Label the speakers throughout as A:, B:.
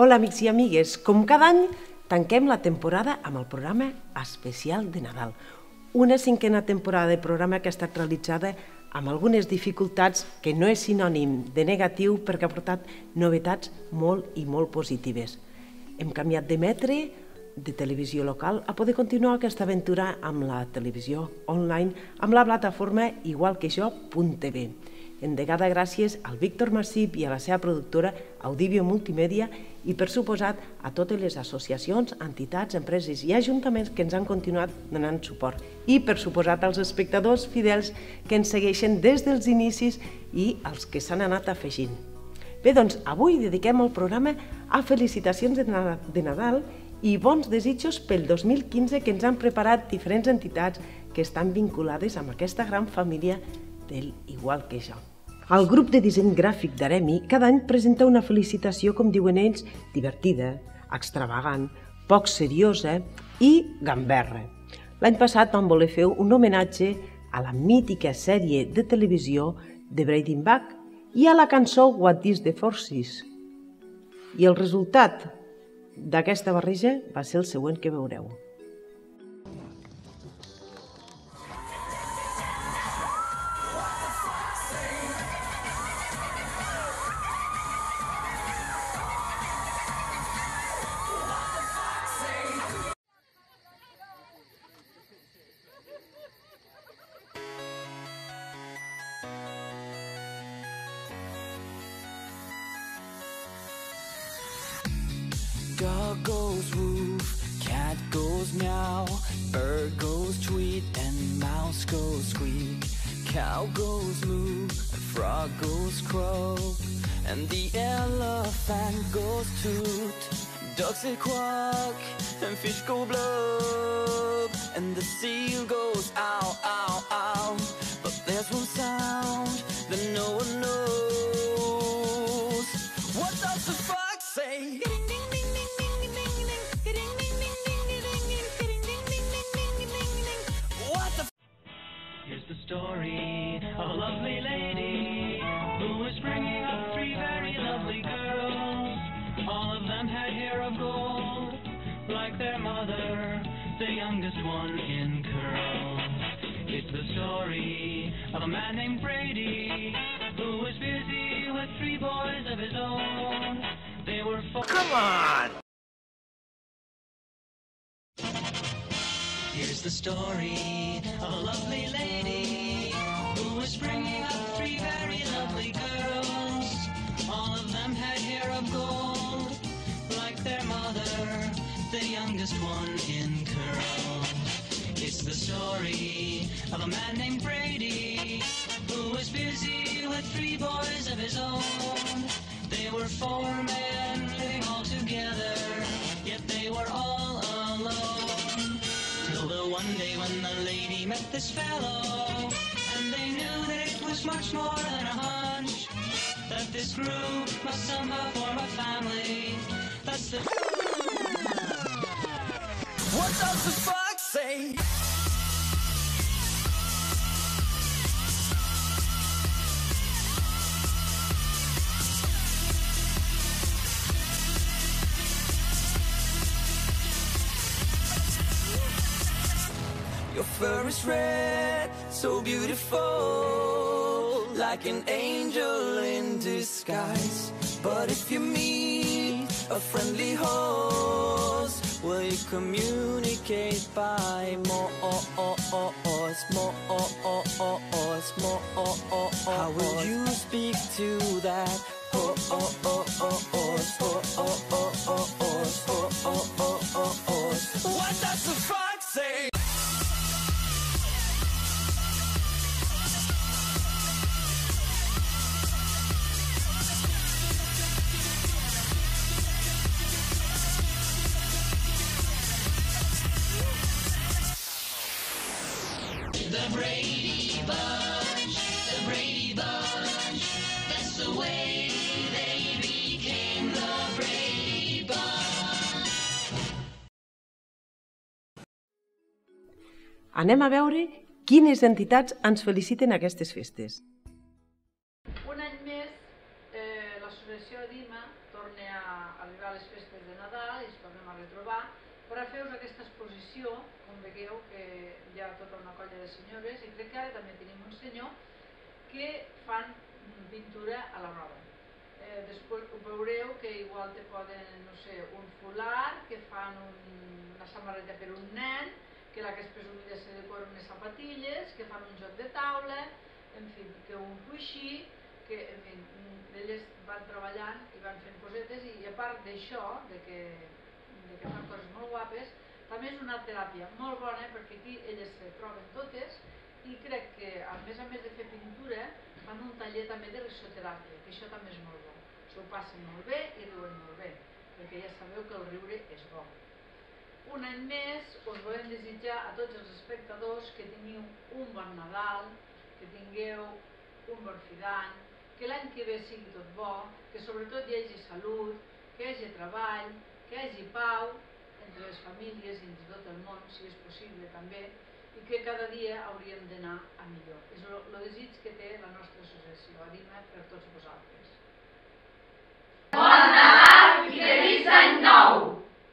A: Hola, amics i amigues. Com cada any, tanquem la temporada amb el programa especial de Nadal. Una cinquena temporada de programa que ha estat realitzada amb algunes dificultats que no és sinònim de negatiu perquè ha portat novetats molt i molt positives. Hem canviat de metre de televisió local a poder continuar aquesta aventura amb la televisió online amb la plataforma igualquejo.tv. Hem de dar gràcies al Víctor Massip i a la seva productora Audivio Multimèdia i, per suposat, a totes les associacions, entitats, empreses i ajuntaments que ens han continuat donant suport. I, per suposat, als espectadors fidels que ens segueixen des dels inicis i als que s'han anat afegint. Bé, doncs, avui dediquem el programa a felicitacions de Nadal i bons desitjos pel 2015 que ens han preparat diferents entitats que estan vinculades amb aquesta gran família del Igual que jo. El grup de disseny gràfic d'Aremi cada any presenta una felicitació, com diuen ells, divertida, extravagant, poc seriosa i gamberra. L'any passat vam voler fer un homenatge a la mítica sèrie de televisió de Breaking Bad i a la cançó What is the Forces. I el resultat d'aquesta barreja va ser el següent que veureu.
B: Dog goes woof, cat goes meow, bird goes tweet, and mouse goes squeak. Cow goes moo, frog goes croak, and the elephant goes toot. Ducks say quack, and fish go blub, and the seal goes ow, ow, ow. But there's one sound that no one knows. What does the fox say?
C: Here's the story of a lovely lady who was bringing up three very lovely girls. All of them had hair of gold, like their mother, the youngest one in curls. It's the story of a man named Brady who was busy with three boys of his own. They were
D: Come on!
C: Here's the story of a lovely lady who was bringing up three very lovely girls. All of them had hair of gold, like their mother, the youngest one in curls. It's the story of a man named Brady who was busy with three boys of his own. They were four men living all together, yet they were all alone. Till the one day when the lady met this fellow, and they knew that it was much more than a hunch, that this group must somehow form a family. That's the...
B: What does the fox say? Your fur is red, so beautiful, like an angel in disguise. But if you meet a friendly host, will you communicate by more? How will you speak to that? What does the fox say?
C: The Brady Bunch, that's the way they became the Brady Bunch.
A: Anem a veure quines entitats ens feliciten aquestes festes.
E: Un any més, l'associació DIMA torna
D: torna a arribar a les festes de Nadal i ens tornem a retrobar per a fer-vos aquesta exposició. Com veieu que hi ha tota una colla de senyores i crec que ara també tenim un senyor que fan pintura a la roba. Després ho veureu que igual te poden, no sé, un folar, que fan una samarreta per un nen, que la que és presumida se decora unes sapatilles, que fan un joc de taula, en fi, que un coixí, que en fi, elles van treballant i van fent cosetes i a part d'això, que fan coses molt guapes, també és una teràpia molt bona perquè aquí elles se troben totes i crec que a més de fer pintura fan un taller també de risoteràpia, que això també és molt bo. S'ho passen molt bé i riuen molt bé, perquè ja sabeu que el riure és bo. Un any més us volem desitjar a tots els espectadors que tingueu un bon Nadal, que tingueu un bon fi d'any, que l'any que ve sigui tot bo, que sobretot hi hagi salut, que hi hagi treball, que hi hagi pau entre les famílies i entre tot el món, si és possible també, i que cada dia hauríem d'anar a millor. És el desig que té la nostra associació. Ànima per tots vosaltres.
E: Bon Nadal i feliç any nou!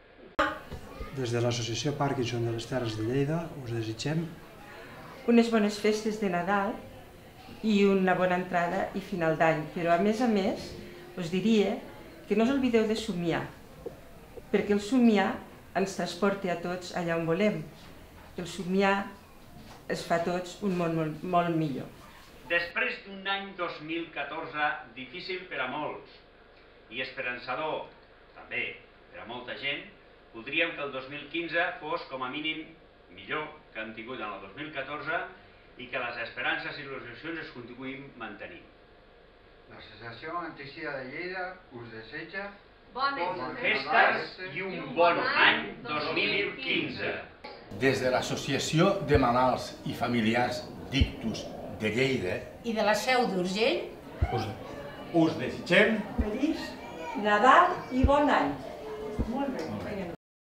F: Des de l'Associació Parkinson de les Terres de Lleida us desitgem
G: unes bones festes de Nadal i una bona entrada i final d'any, però a més us diria que no us oblideu de somiar, perquè el somiar ens transporta a tots allà on volem. El somiar es fa a tots un món molt millor.
H: Després d'un any 2014 difícil per a molts i esperançador també per a molta gent, voldríem que el 2015 fos com a mínim millor que hem tingut en el 2014 i que les esperances i les il·lusions es continuïn mantenint.
I: L'Associació Anticida de Lleida us desitja
E: Bones
H: festes i un bon any 2015.
J: Des de l'Associació de Malalts i Familiars d'Ictus de Lleida
E: i de la Seu d'Urgell
J: us desitgem
G: Feliç Nadal i bon any. Molt bé.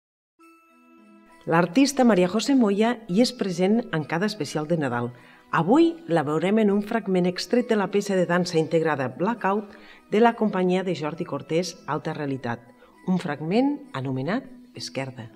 A: L'artista Maria José Moya hi és present en cada especial de Nadal. Avui la veurem en un fragment extret de la peça de dansa integrada Blackout de la companyia de Jordi Cortés, Alta Realitat, un fragment anomenat Esquerda.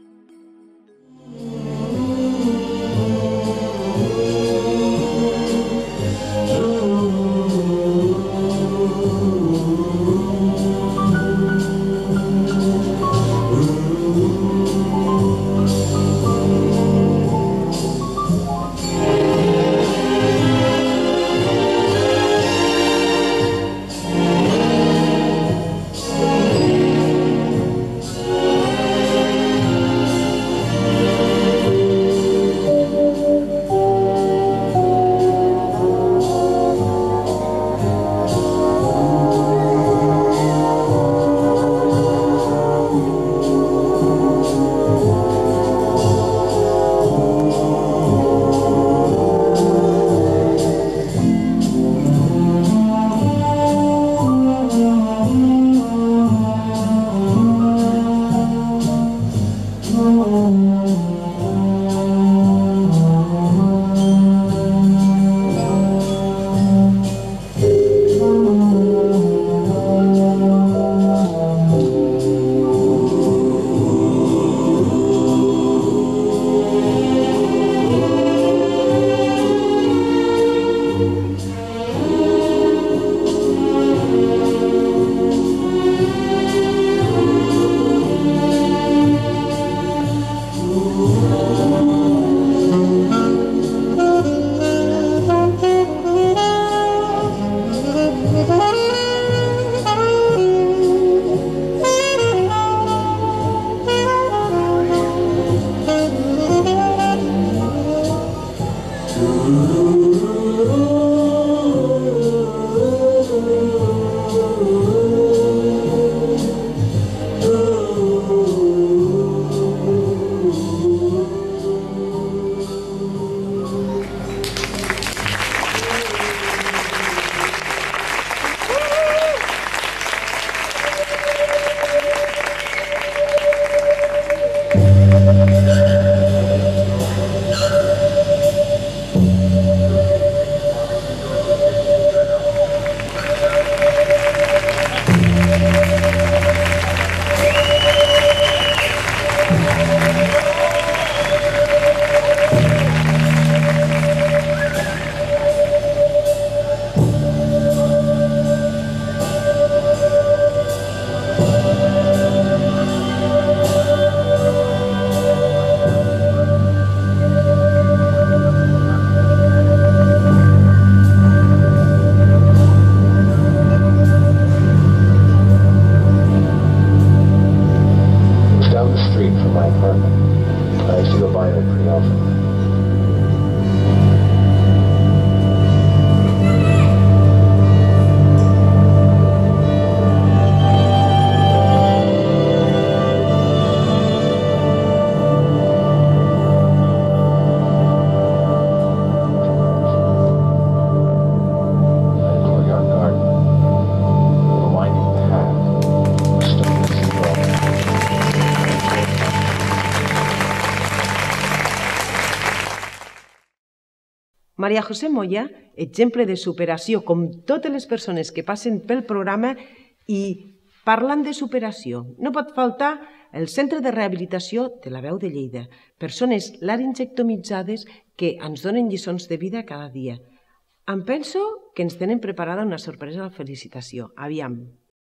K: street from my apartment. I used to go by there pretty often.
A: Maria José Moya, exemple de superació, com totes les persones que passen pel programa, i parlant de superació, no pot faltar el Centre de Rehabilitació de la Veu de Lleida, persones laringectomitzades que ens donen lliçons de vida cada dia. Em penso que ens tenen preparada una sorpresa de felicitació. Aviam.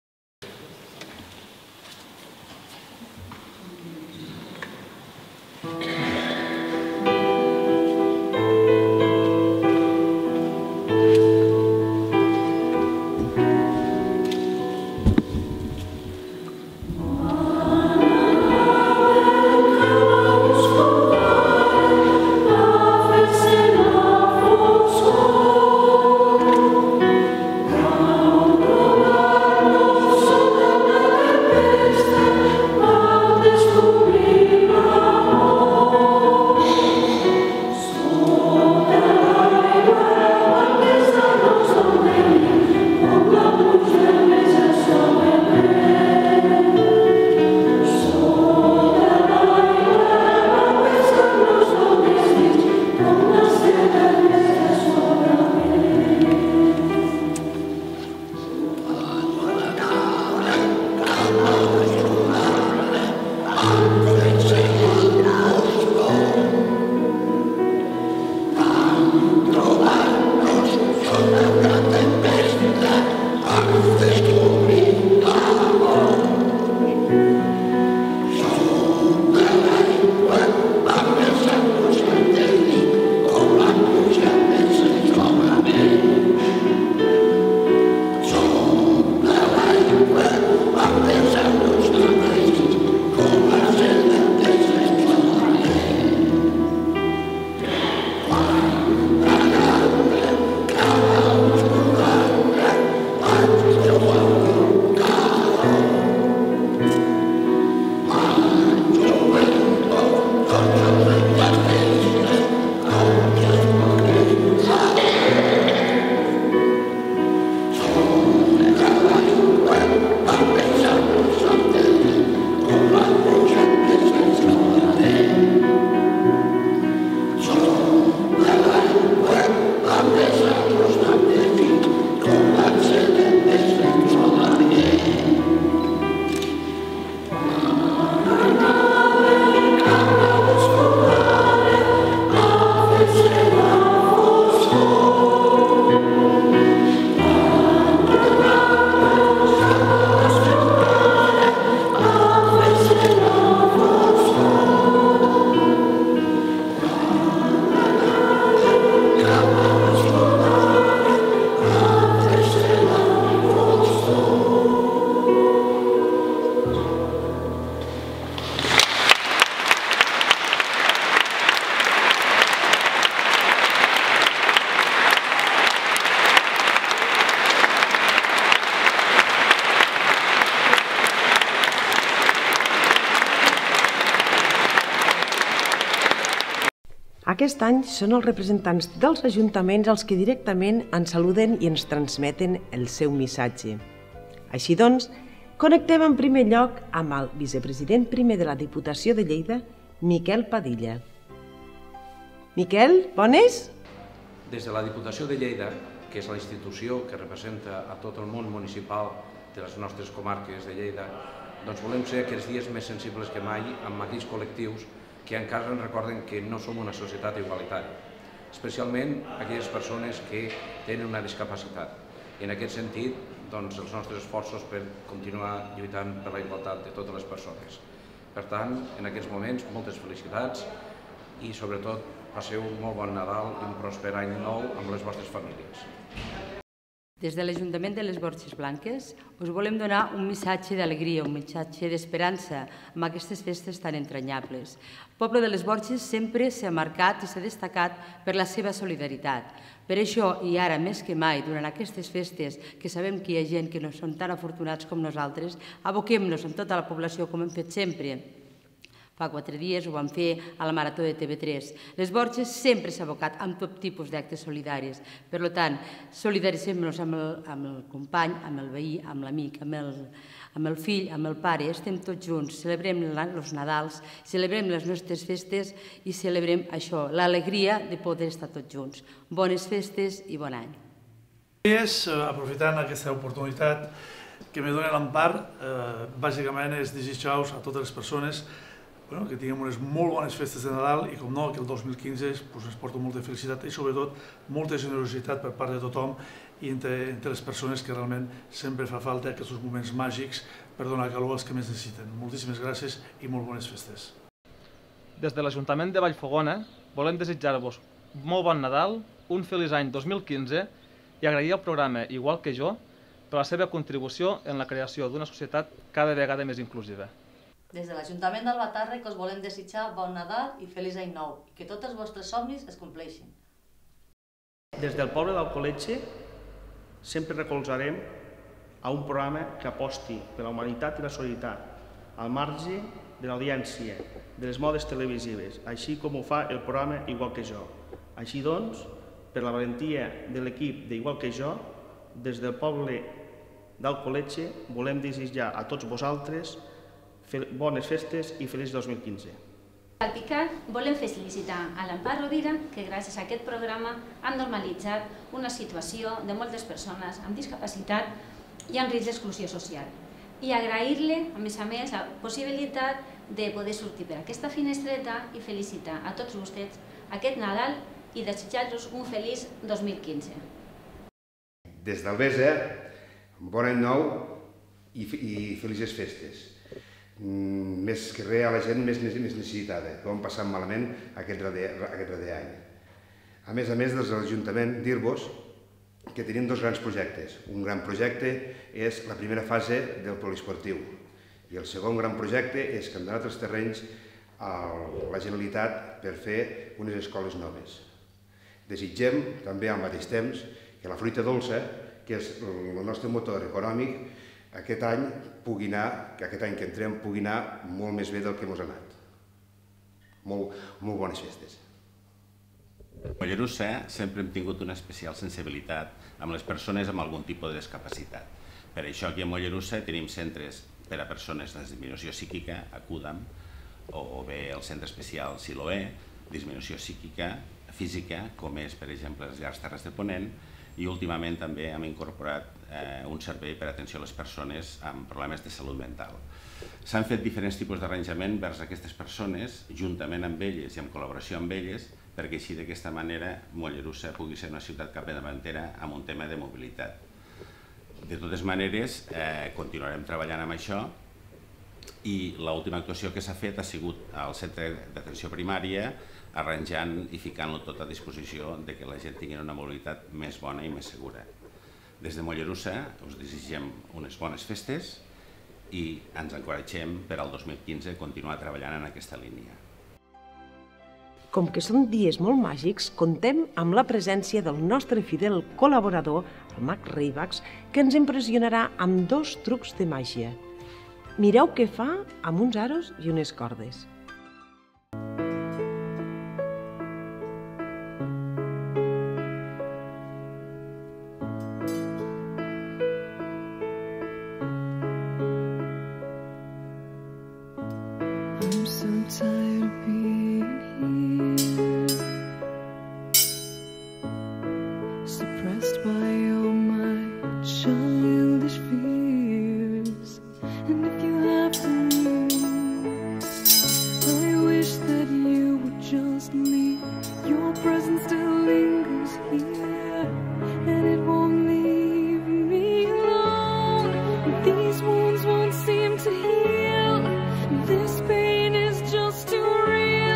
A: Aquest any són els representants dels ajuntaments els que directament ens saluden i ens transmeten el seu missatge. Així doncs, connectem en primer lloc amb el vicepresident primer de la Diputació de Lleida, Miquel Padilla. Miquel, bones?
L: Des de la Diputació de Lleida, que és la institució que representa a tot el món municipal de les nostres comarques de Lleida, doncs volem ser aquests dies més sensibles que mai amb aquells col·lectius que encara ens recorden que no som una societat igualitària, especialment aquelles persones que tenen una discapacitat. I en aquest sentit, doncs, els nostres esforços per continuar lluitant per la igualtat de totes les persones. Per tant, en aquests moments, moltes felicitats i, sobretot, passeu un molt bon Nadal i un pròsper any nou amb les vostres famílies.
M: Des de l'Ajuntament de les Borges Blanques us volem donar un missatge d'alegria, un missatge d'esperança amb aquestes festes tan entranyables. El poble de les Borges sempre s'ha marcat i s'ha destacat per la seva solidaritat. Per això, i ara més que mai, durant aquestes festes, que sabem que hi ha gent que no són tan afortunats com nosaltres, aboquem-nos amb tota la població com hem fet sempre. Fa 4 dies ho vam fer a la Marató de TV3. Les Borges sempre s'ha abocat amb tot tipus d'actes solidaris. Per tant, solidaritzem-nos amb el company, amb el veí, amb l'amic, amb el fill, amb el pare. Estem tots junts, celebrem els Nadals, celebrem les nostres festes i celebrem això, l'alegria de poder estar tots junts. Bones festes i bon any.
N: Aprofitant aquesta oportunitat que me dona l'Empar, bàsicament és desitjar-vos a totes les persones que tinguem unes molt bones festes de Nadal i, com no, que el 2015 ens porta molta felicitat i, sobretot, molta generositat per part de tothom i entre les persones que realment sempre fa falta aquests moments màgics per donar calor als que més necessiten. Moltíssimes gràcies i molt bones festes.
O: Des de l'Ajuntament de Vallfogona volem desitjar-vos molt bon Nadal, un feliç any 2015 i agrair al programa Igual que jo per la seva contribució en la creació d'una societat cada vegada més inclusiva.
P: Des de l'Ajuntament d'Albatàrrec us volem desitjar bon Nadal i feliç any nou, i que tots els vostres somnis es compleixin.
Q: Des del poble d'Alcoletge sempre recolzarem a un programa que aposti per la humanitat i la solidaritat, al marge de l'audiència, de les modes televisives, així com ho fa el programa Igual que jo. Així doncs, per la valentia de l'equip d'Igual que jo, des del poble d'Alcoletge volem desitjar a tots vosaltres bones festes i feliç 2015.
R: Al Picat volem felicitar a l'Empar Rovira que gràcies a aquest programa han normalitzat una situació de moltes persones amb discapacitat i amb risc d'exclusió social. I agrair-li, a més, la possibilitat de poder sortir per aquesta finestreta i felicitar a tots vostès aquest Nadal i desitjar-los un feliç 2015.
S: Des d'Albesa, bon any nou i felices festes. Més que res a la gent més necessitada, que ho hem passat malament aquest darrer any. A més, des de l'Ajuntament, dir-vos que tenim 2 grans projectes. Un gran projecte és la primera fase del poliesportiu i el segon gran projecte és que hem donat els terrenys a la Generalitat per fer unes escoles noves. Desitgem també al mateix temps que la fruita dolça, que és el nostre motor econòmic, aquest any que entrem pugui anar molt més bé del que ens ha anat. Molt bones festes.
T: A Mollerussa sempre hem tingut una especial sensibilitat amb les persones amb algun tipus de discapacitat. Per això aquí a Mollerussa tenim centres per a persones de disminució psíquica, ACUDAM, o bé el centre especial Siloé, disminució psíquica, física, com és, per exemple, les llars Terres de Ponent, i últimament també hem incorporat un servei per a atenció a les persones amb problemes de salut mental. S'han fet diferents tipus d'arranjament vers aquestes persones, juntament amb elles i en col·laboració amb elles, perquè així d'aquesta manera Mollerussa pugui ser una ciutat capdavantera amb un tema de mobilitat. De totes maneres, continuarem treballant amb això i l'última actuació que s'ha fet ha sigut al centre d'atenció primària, arranjant i ficant-lo tot a disposició que la gent tingui una mobilitat més bona i més segura. Des de Mollerussa us desitgem unes bones festes i ens encoratgem per al 2015 continuar treballant en aquesta línia.
A: Com que són dies molt màgics, contem amb la presència del nostre fidel col·laborador, el mag Reivax, que ens impressionarà amb 2 trucs de màgia. Mireu què fa amb uns aros i unes cordes.
B: These wounds won't seem to heal. This pain is just too real.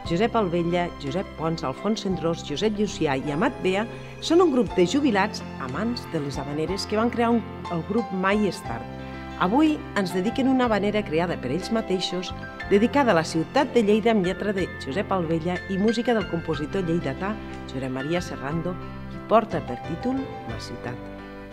A: Josep Albella, Josep Pons, Alfons Cendrós, Josep Llucià i Amat Bea són un grup de jubilats amants de les habaneres que van crear el grup Mai és tard. Avui ens dediquen una habanera creada per ells mateixos, dedicada a la ciutat de Lleida amb lletra de Josep Albella i música del compositor lleidatà Josep Maria Serrando, i porta per títol La ciutat.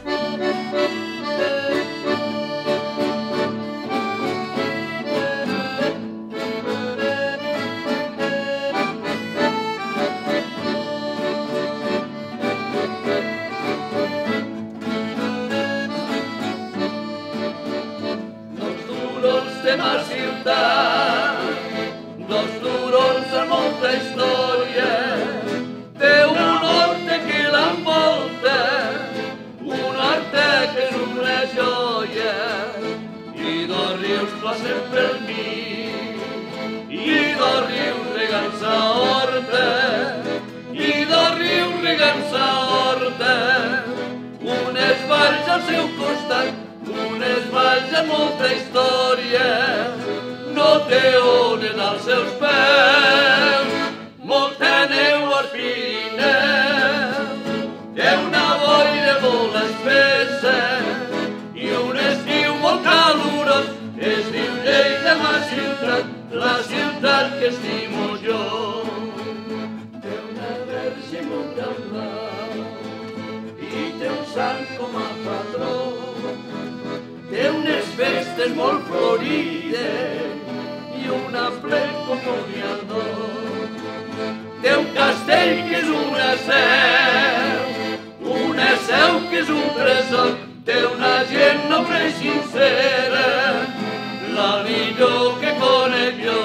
U: De ma ciutat, dos turons amb molta història, té un horta que l'envolta, un horta que és una joia, i dos rius passen per mi, i dos rius regant sa horta, i dos rius regant sa horta, unes valls al seu costat, unes valls amb molta història, no té ones als seus peus, molta neu als Pirineus, té una boira molt espessa i un estiu molt calorós, es diu Lleida ma ciutat, la ciutat que estimo jo. Té una verge molt gran blau i té un sant com a patró, té unes festes molt florides i una plec com un guiador. Té un castell que és una seu que és un tresor. Té una gent noble i sincera, la millor que conec jo.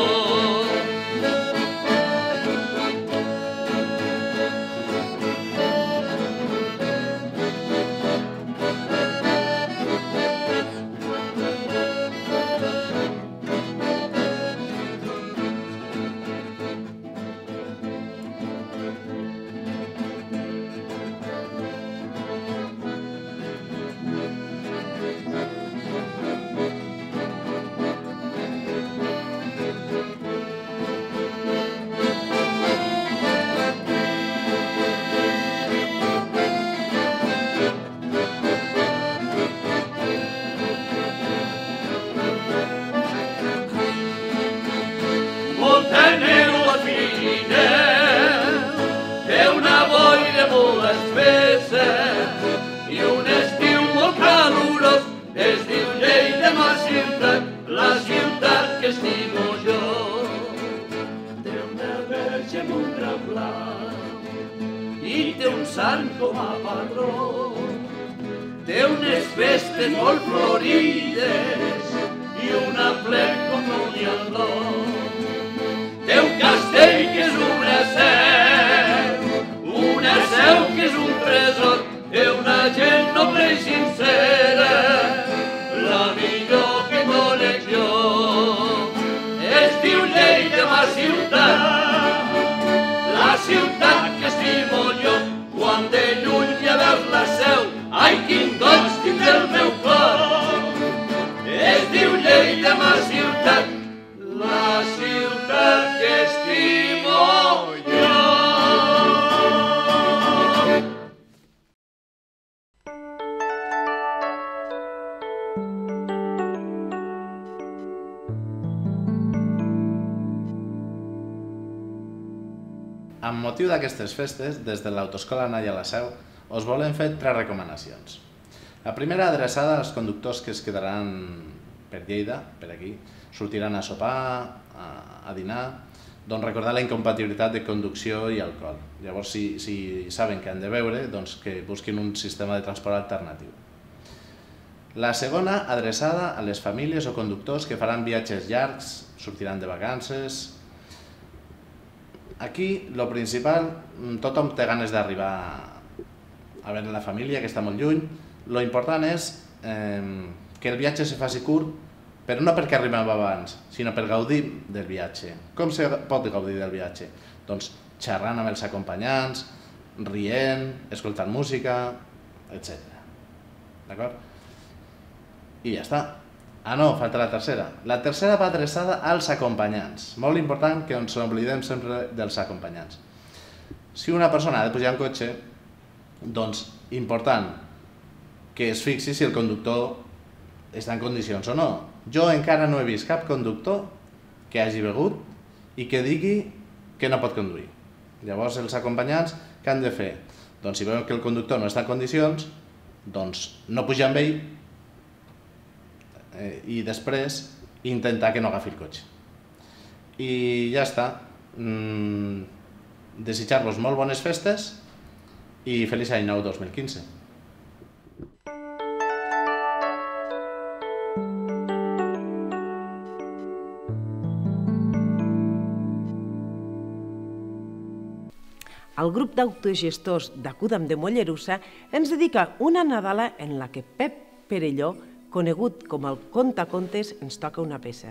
V: Amb motiu d'aquestes festes, des de l'Autoescola Naia La Seu, us volem fer 3 recomanacions. La primera adreçada als conductors que es quedaran per Lleida, per aquí, sortiran a sopar, a dinar, doncs recordar la incompatibilitat de conducció i alcohol. Llavors, si saben que han de beure, doncs que busquin un sistema de transport alternatiu. La segona, adreçada a les famílies o conductors que faran viatges llargs, sortiran de vacances. Aquí, el principal, tothom té ganes d'arribar a veure la família, que està molt lluny. Lo important és que el viatge se faci curt, però no perquè arribem abans, sinó per gaudir del viatge. Com se pot gaudir del viatge? Doncs xerrant amb els acompanyants, rient, escoltant música, etc. D'acord? I ja està. Ah, no, falta la tercera. La tercera va adreçada als acompanyants. Molt important que ens oblidem sempre dels acompanyants. Si una persona ha de pujar en cotxe, doncs important que es fixi si el conductor està en condicions o no. Jo encara no he vist cap conductor que hagi begut i que digui que no pot conduir. Llavors els acompanyants què han de fer? Doncs si veuen que el conductor no està en condicions, doncs no pujar amb ell i després intentar que no agafi el cotxe. I ja està. Desitjar-vos molt bones festes i feliç any nou 2015.
A: El grup d'autogestors d'Acudam de Mollerussa ens dedica una Nadala en la que Pep Perelló, conegut com el contacontes, ens toca una peça.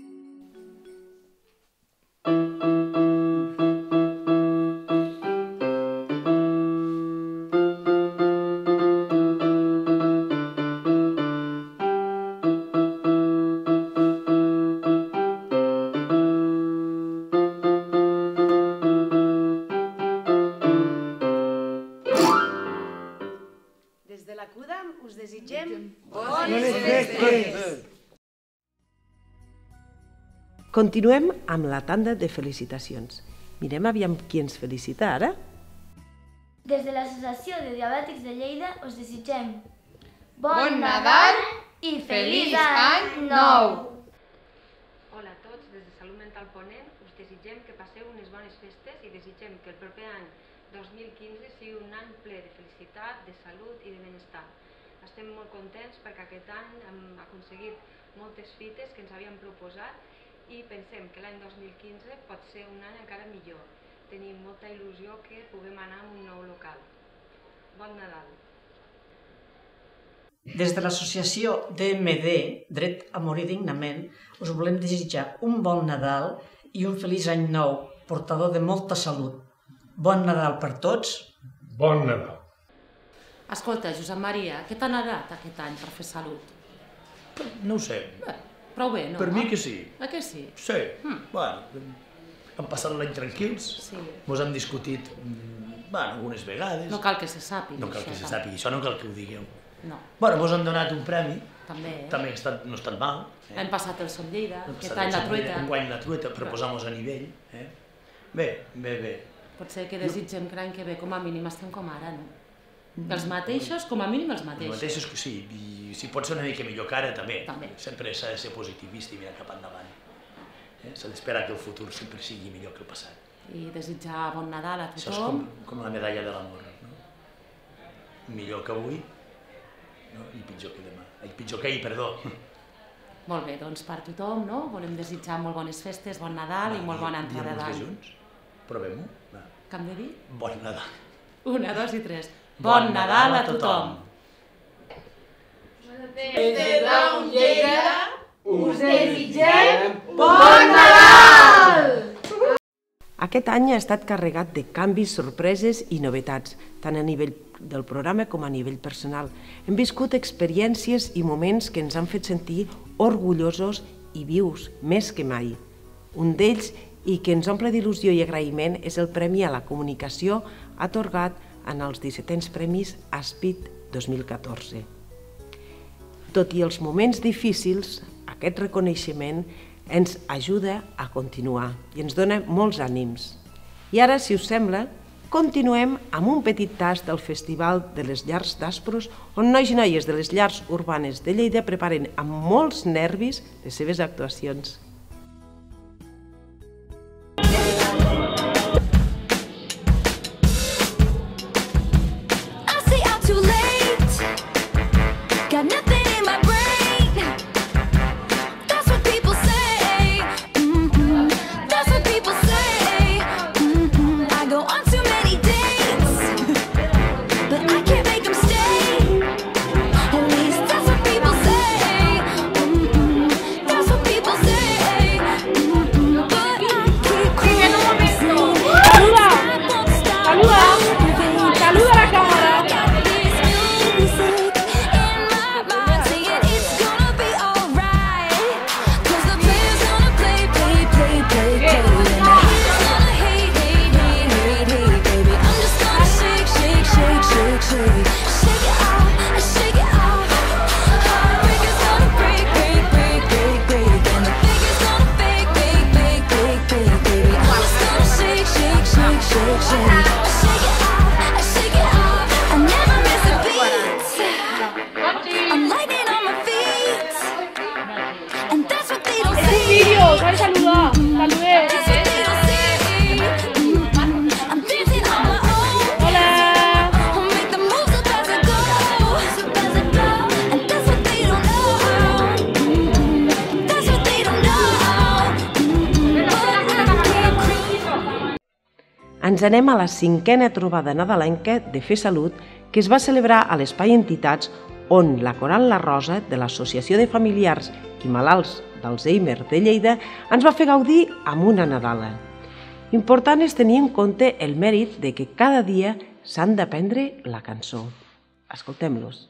E: us desitgem
A: bones festes! Continuem amb la tanda de felicitacions. Mirem aviam qui ens felicita ara.
C: Des de l'Associació de Diabètics de Lleida us desitgem
E: Bon Nadal i Feliç Any Nou!
D: Hola a tots, des de Salut Mental Ponent us desitgem que passeu unes bones festes i desitgem que el proper any 2015 sigui un any ple de felicitat, de salut i de benestar. Estem molt contents perquè aquest any hem aconseguit moltes fites que ens havíem proposat i pensem que l'any 2015 pot ser un any encara millor. Tenim molta il·lusió que puguem anar a un nou local. Bon Nadal!
W: Des de l'associació DMD, Dret a Morir Dignament, us volem desitjar un bon Nadal i un feliç any nou, portador de molta salut. Bon Nadal per tots.
X: Bon Nadal.
M: Escolta, Josep Maria, què t'ha anat aquest any per fer salut?
Y: No ho sé.
M: Prou bé, no?
Y: Per mi que sí.
M: A què sí?
Y: Sí. Bueno, hem passat l'any tranquils, mos hem discutit algunes vegades.
M: No cal que se sàpiga.
Y: No cal que se sàpiga, això no cal que ho digueu.
M: No.
Y: Bueno, mos han donat un premi.
M: També.
Y: També no ha estat mal.
M: L'any passat el Som Lleida, aquest any la trueta.
Y: Enguany la trueta, per posar-nos a nivell. Bé, bé, bé.
M: Potser que desitgem que l'any que ve, com a mínim, estem com ara, no? Els mateixos, com a mínim els mateixos.
Y: Els mateixos que sí, i si pot ser una mica millor que ara, també. Sempre s'ha de ser positivista i mirar cap endavant. S'ha d'esperar que el futur sempre sigui millor que el passat.
M: I desitjar bon Nadal a tothom.
Y: Això és com la medalla de l'amor, no? Millor que avui i pitjor que demà. Pitjor que ahir, perdó.
M: Molt bé, doncs per tothom, no? Volem desitjar molt bones festes, bon Nadal i molt bona entrada d'any.
Y: Diem-nos junts? Provem-ho?
M: Què hem de dir?
Y: Bon Nadal.
M: 1, 2 i 3. Bon Nadal a tothom!
E: Des de Down Lleida us desitgem bon Nadal!
A: Aquest any ha estat carregat de canvis, sorpreses i novetats, tant a nivell del programa com a nivell personal. Hem viscut experiències i moments que ens han fet sentir orgullosos i vius, més que mai. Un d'ells, i que ens omple d'il·lusió i agraïment, és el Premi a la Comunicació atorgat en els 17è Premis Aspit 2014. Tot i els moments difícils, aquest reconeixement ens ajuda a continuar i ens dona molts ànims. I ara, si us sembla, continuem amb un petit tast del Festival de les Llars d'Aspros, on nois i noies de les llars urbanes de Lleida preparen amb molts nervis les seves actuacions.
C: People say
A: ens anem a la 5a trobada nadalenca de Fer Salut que es va celebrar a l'Espai Entitats on la Coral La Rosa de l'Associació de Familiars i Malalts d'Alzheimer de Lleida ens va fer gaudir amb una Nadala. Important és tenir en compte el mèrit de que cada dia s'han d'aprendre la cançó. Escoltem-los.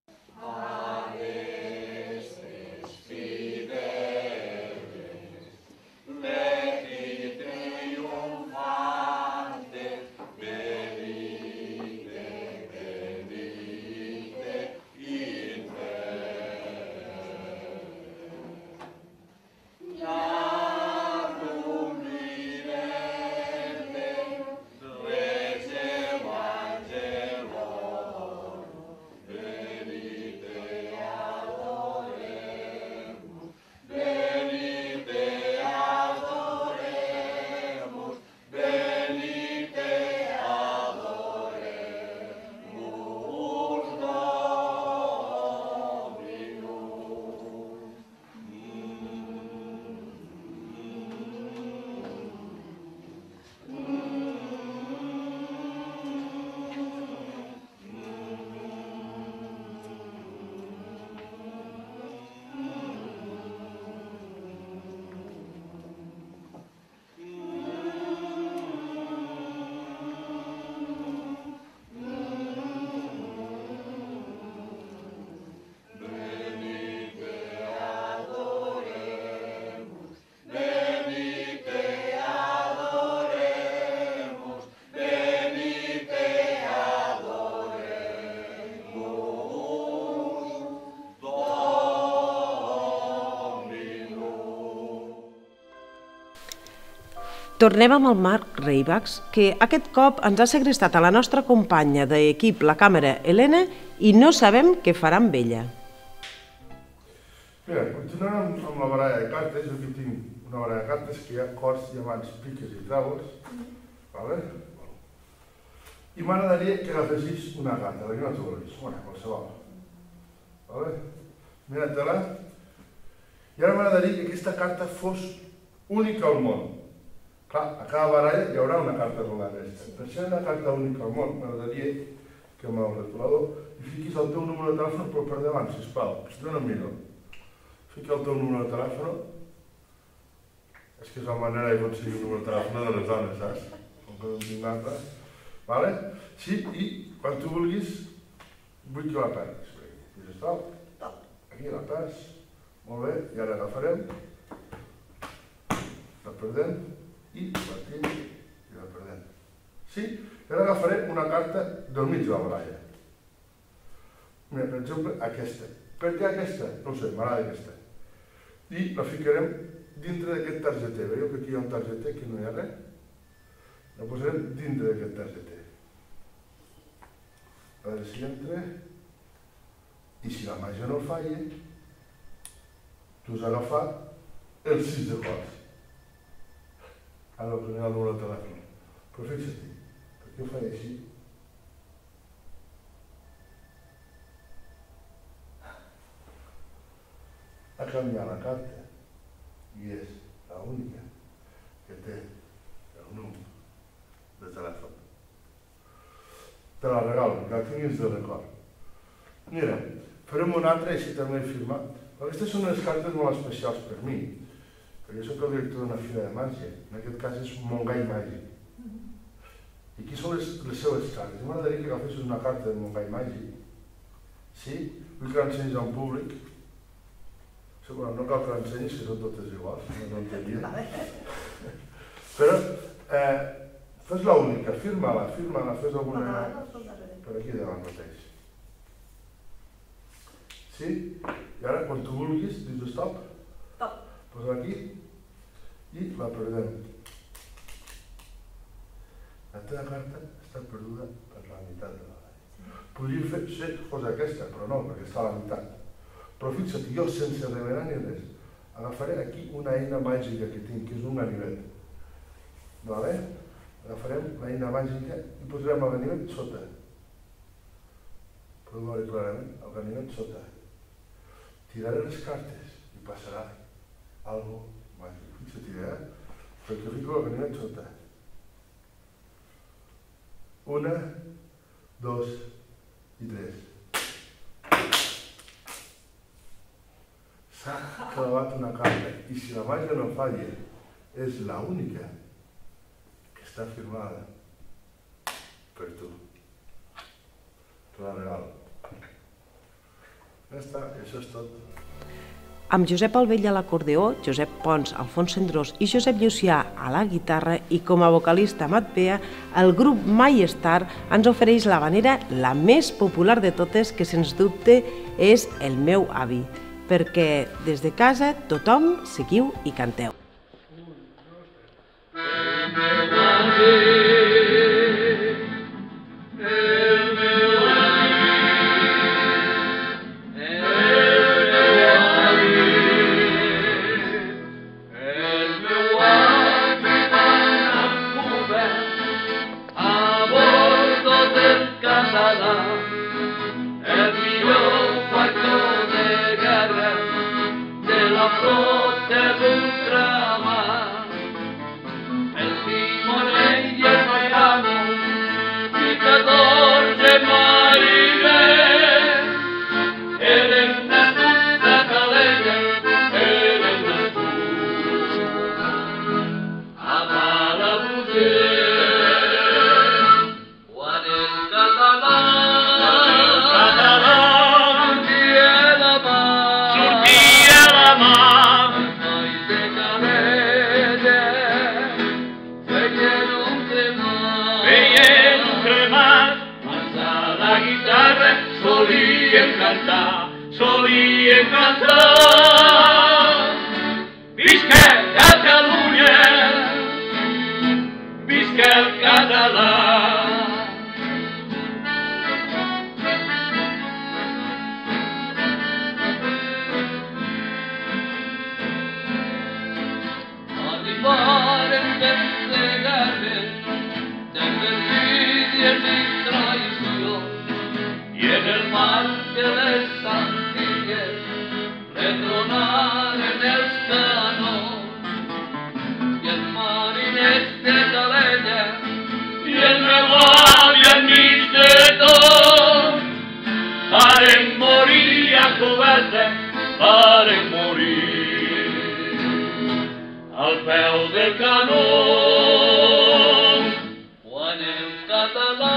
A: Tornem amb el Marc Reibax, que aquest cop ens ha segrestat a la nostra companya d'equip, la càmera Helena, i no sabem què farà amb ella.
F: Mira, continuant amb la baralla de cartes, jo aquí tinc una baralla de cartes que hi ha cors, diamants, piques i tràvols, i m'agradaria que agafessis una carta, la que no t'ho vulguis, qualsevol. Mira-te-la. I ara m'agradaria que aquesta carta fos única al món. Clar, a cada baralla hi haurà una carta com aquesta. Per ser una carta única al món, m'agradaria que amb el retolador hi fiquis el teu número de telèfon però per davant, sisplau. Jo no miro. Fica el teu número de telèfon. És que és la manera d'aconseguir el número de telèfon de les dones, saps? Com que no tinc l'altre. Vale? Sí, i quan tu vulguis, vull que la perdis. Aquí la perds. Molt bé, i ara agafarem. La perdem. I partim i la perdem. Sí, i ara agafaré una carta del mig de la baralla. Mira, per exemple, aquesta. Per què aquesta? No ho sé, m'agrada aquesta. I la ficarem dintre d'aquest targeter. Veieu que aquí hi ha un targeter que no hi ha res? La posarem dintre d'aquest targeter. A veure si entra. I si la màgia no falla, tu has agafat el 6 de cors. Ara el primer el número de telèfon. Però fixa-t'hi, per què ho faig així? Ha canviat la carta i és l'única que té el número de telèfon. Te la regalo, que la tinguis de record. Mira, farem una altra i així també he firmat. Aquestes són unes cartes molt especials per mi. Jo soc el director d'una fira de màgia, en aquest cas és Montgai Màgic. I aquí són les seves cartes. M'agradaria que agafessis una carta de Montgai Màgic. Sí? Vull que l'ensenyis a un públic. No cal que l'ensenyis, que són totes iguals, no entenia. Però fes-la única, firma-la, fes alguna... per aquí davant mateix. Sí? I ara, quan tu vulguis, dius stop. Posa aquí i la perdem. La teva carta està perduda per la meitat de la baralla. Podria ser fos aquesta, però no, perquè està a la meitat. Però fixa't, jo sense remenar ni res, agafaré aquí una eina màgica que tinc, que és un ganivet. Vale? Agafarem l'eina màgica i posarem el ganivet sota. Podeu veure clarament el ganivet sota. Tiraré les cartes i passarà algo màgic. Fixa't, perquè fico el ganivet sota. 1, 2 i 3. S'ha clavat una carta i si la màgia no falla, és l'única que està firmada per tu. Te la regalo. Ja està, això és tot.
A: Amb Josep Albell a l'acordeó, Josep Pons, Alfons Cendrós i Josep Llucià a la guitarra i com a vocalista Amat Pea, el grup My Star ens ofereix l'havanera la més popular de totes, que sens dubte és El meu avi, perquè des de casa tothom seguiu i canteu.
U: Solíem cantar, visca Catalunya, visca el català. Arribaren temps de guerres, de perfídies i traïció, i en el mar de les Antilles retronaren els canons, i els mariners de Calella i el meu avi enmig de tot varen morir a coberta, varen morir al peu del canó. Quan el català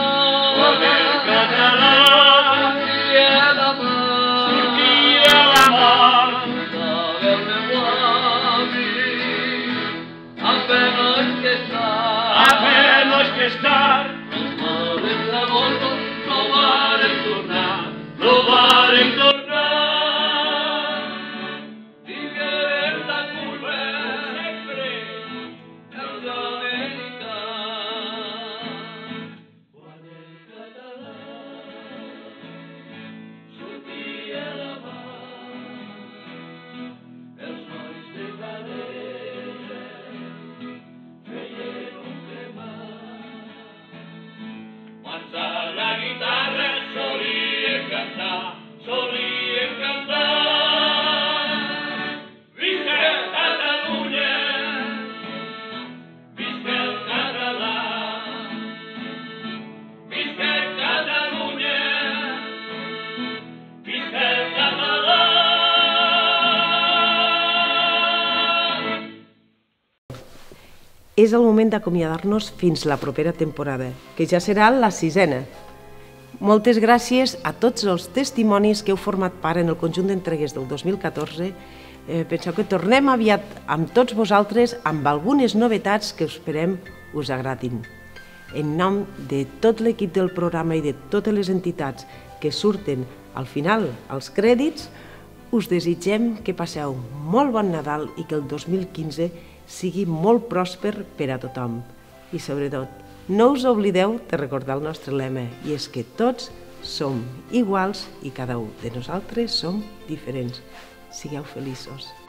U: estar, els males d'amor no varen tornar, no varen tornar. Diguem la culpa sempre dels americans. Quan el català sortia a la mar, els nois de Calella feien un cremat. A la guitarra solíem cantar, visca Catalunya, visca el català, visca Catalunya, visca el català.
A: És el moment d'acomiadar-nos fins la propera temporada, que ja serà la 6a. Moltes gràcies a tots els testimonis que heu format part en el conjunt d'entregues del 2014. Penseu que tornem aviat amb tots vosaltres amb algunes novetats que esperem us agradin. En nom de tot l'equip del programa i de totes les entitats que surten al final als crèdits, us desitgem que passeu molt bon Nadal i que el 2015 sigui molt pròsper per a tothom. I sobretot, no us oblideu de recordar el nostre lema, i és que tots som iguals i cada un de nosaltres som diferents. Sigueu feliços.